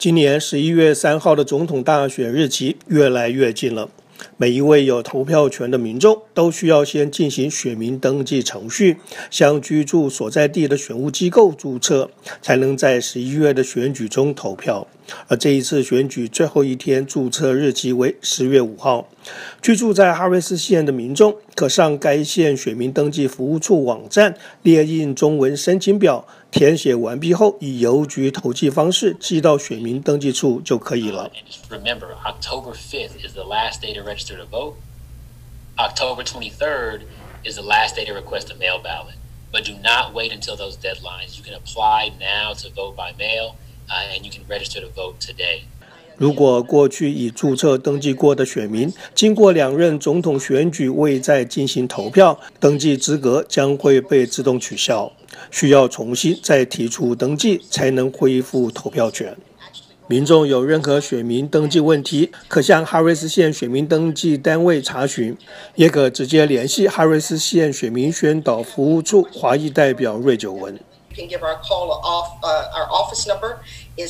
今年11月3号的总统大选日期越来越近了，每一位有投票权的民众都需要先进行选民登记程序，向居住所在地的选务机构注册，才能在11月的选举中投票。而这一次选举最后一天注册日期为10月5号。居住在哈瑞斯县的民众可上该县选民登记服务处网站列印中文申请表，填写完毕后以邮局投寄方式寄到选民登记处就可以了。 Remember, October 5th is the last day to register to vote. October 23rd is the last day to request a mail ballot. But do not wait until those deadlines. You can apply now to vote by mail, and you can register to vote today. 如果过去已注册登记过的选民经过2任总统选举未再进行投票，登记资格将会被自动取消，需要重新再提出登记才能恢复投票权。民众有任何选民登记问题，可向哈瑞斯县选民登记单位查询，也可直接联系哈瑞斯县选民宣导服务处华裔代表瑞九文。 You can give our call off. Our office number is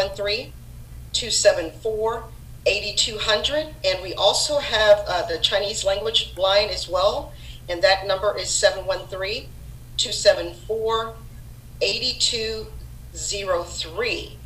713-274-8200, and we also have the Chinese language line as well, and that number is 713-274-8203.